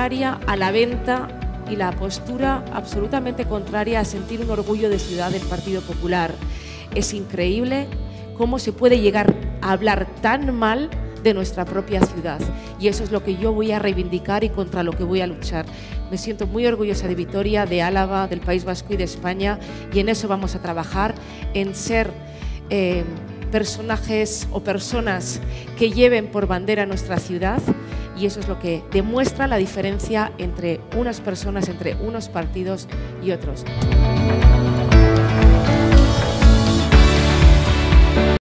contraria a la venta y la postura absolutamente contraria a sentir un orgullo de ciudad del Partido Popular. Es increíble cómo se puede llegar a hablar tan mal de nuestra propia ciudad, y eso es lo que yo voy a reivindicar y contra lo que voy a luchar. Me siento muy orgullosa de Vitoria, de Álava, del País Vasco y de España, y en eso vamos a trabajar, en ser personajes o personas que lleven por bandera nuestra ciudad, y eso es lo que demuestra la diferencia entre unas personas, entre unos partidos y otros.